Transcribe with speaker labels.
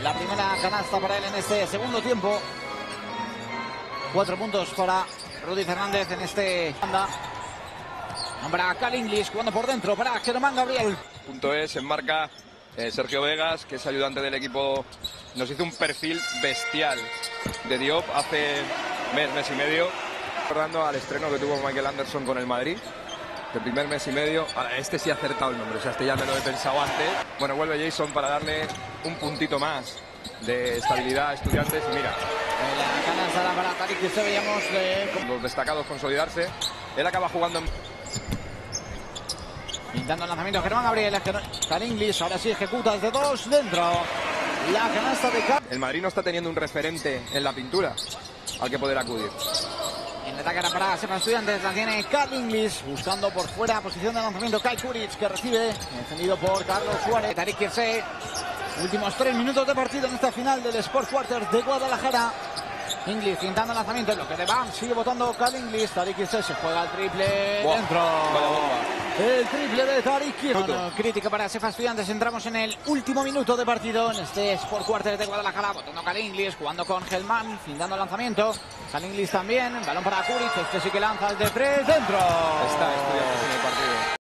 Speaker 1: La primera canasta para él en este segundo tiempo. 4 puntos para Rudy Fernández en este banda. Para Cal English jugando por dentro para Germán Gabriel.
Speaker 2: .es enmarca Sergio Vegas, que es ayudante del equipo. Nos hizo un perfil bestial de Diop hace mes y medio. Recordando al estreno que tuvo Michael Anderson con el Madrid. El primer mes y medio. Este sí ha acertado el nombre, o sea, este ya me lo he pensado antes. Bueno, vuelve Jason para darle un puntito más de estabilidad a Estudiantes. Y mira,
Speaker 1: La canasta para Tariq, que veíamos
Speaker 2: los destacados consolidarse. Él acaba jugando en...
Speaker 1: pintando el lanzamiento Germán Gabriel. Cal English ahora sí ejecuta desde 2 dentro. La canasta de Cal.
Speaker 2: El Madrid no está teniendo un referente en la pintura al que poder acudir.
Speaker 1: En el ataque era para Sefa Estudiantes, la tiene Cal English, buscando por fuera, posición de lanzamiento Kai Kuric, que recibe, defendido por Carlos Suárez. Tariq Kirsey, últimos 3 minutos de partido en esta final del Sport Quarter de Guadalajara. English pintando el lanzamiento, en lo que de Bam sigue votando Cal English. Tariq Kirsey se juega el triple dentro.
Speaker 2: Vaya bomba.
Speaker 1: El triple de Tariq Kirsey. Crítica para Sefa Estudiantes, entramos en el último minuto de partido en este Sport Quarter de Guadalajara, votando Cal English, jugando con Gelman, pintando el lanzamiento. Cal English también, balón para Kuric, este sí que lanza el de 3 dentro.
Speaker 2: Está Estudiantes en el partido.